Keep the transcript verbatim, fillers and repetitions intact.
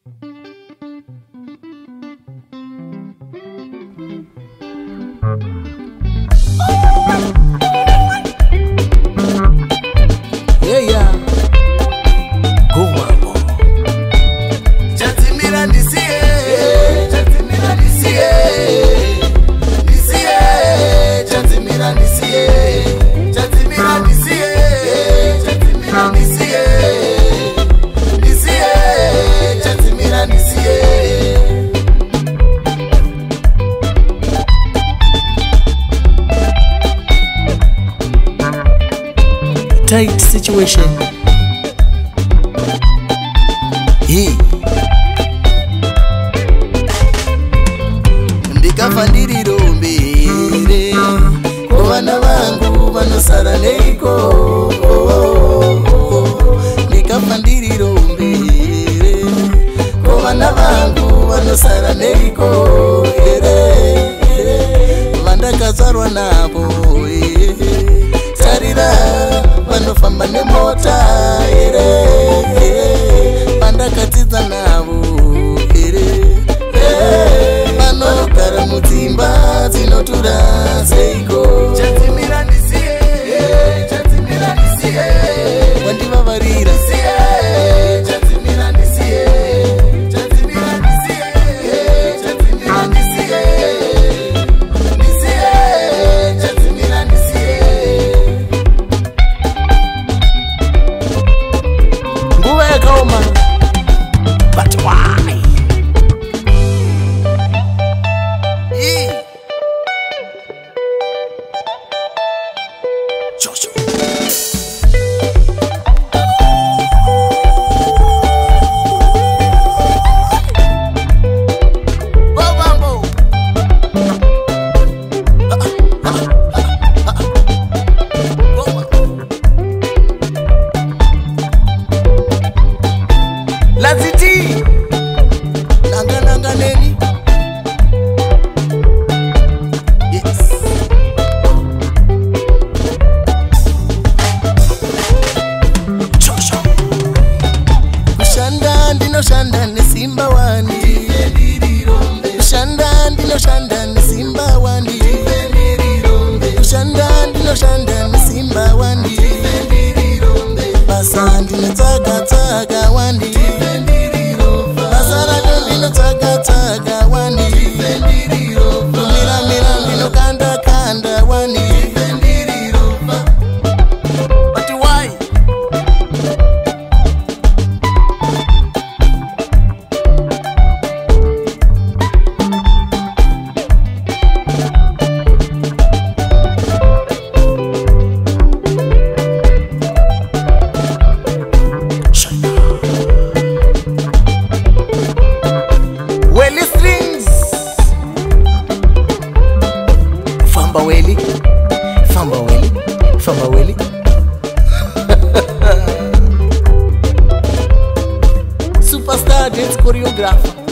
Yeah, yeah. Go mambo. Chatimira nisie, chatimira nisie, nisie, chatimira nisie, chatimira nisie, chatimira nisie, nisie, chatimira nisie. Tight situation. Hii ndikafa ndiriro mbere kuvana vangu vanosara neiko, ndikafa ndiriro mbere kuvana vangu vanosara neiko, vandakazvarwa navo tarira vanofamba nemota ere vandakatidza navo ere vanogara mudzimba dzinotura seiko. Chatimira nisie, chatimira nisie, wandivavarira chatimira nisie, chatimira nisie, chatimira nisie, nisie, chatimira nisie. Nguva yakaoma. But why? Hii Joshua. Laziti nanga nanga neni. Yes. Joshua. Kushanda ndinoshanda nesimba wandi, kushanda ndinoshanda nesimba wandi, kushanda ndinoshanda nesimba wandi, basa ndinotsaga tsaga wandi, basa racho ndinotsaga tsaga wandi, kumira mira ndinokanda kanda wandi. But why? Welly strings. Famba Welly. Famba Welly. Famba Welly. Superstar dance choreographer.